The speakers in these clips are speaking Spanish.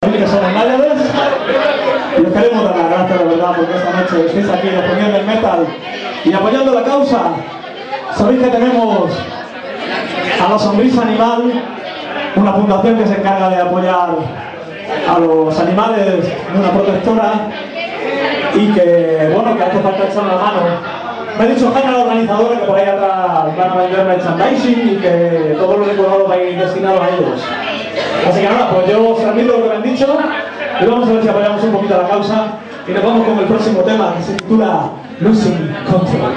Que somos Náyades y os queremos dar las gracias de verdad porque esta noche estéis aquí defendiendo el metal y apoyando la causa. Sabéis que tenemos a la Sonrisa Animal, una fundación que se encarga de apoyar a los animales de una protectora y que, bueno, que hace falta echar una mano. Me ha dicho Jaime, la organizadora, que por ahí atrás van a vender merchandising y que todo lo recaudado va a ir destinado a ellos. Así que nada, pues yo os transmito lo que me han dicho y vamos a ver si apoyamos un poquito a la causa y nos vamos con el próximo tema que se titula Losing Control.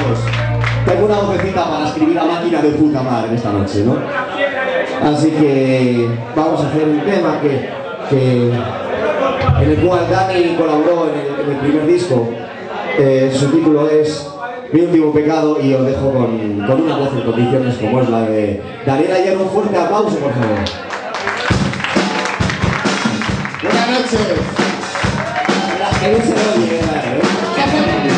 vamos. Tengo una vocecita para escribir a máquina de puta madre esta noche, ¿no? Así que vamos a hacer un tema en el cual Dani colaboró en el primer disco. Su título es Mi último pecado y os dejo con una voz en condiciones como es la de Daniela Hierro. Un fuerte aplauso, por favor. Buenas noches. Que bien se lo oye, ¿eh?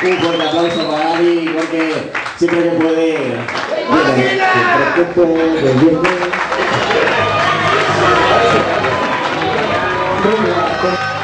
Un fuerte aplauso para Dani, porque siempre que puede... Viene.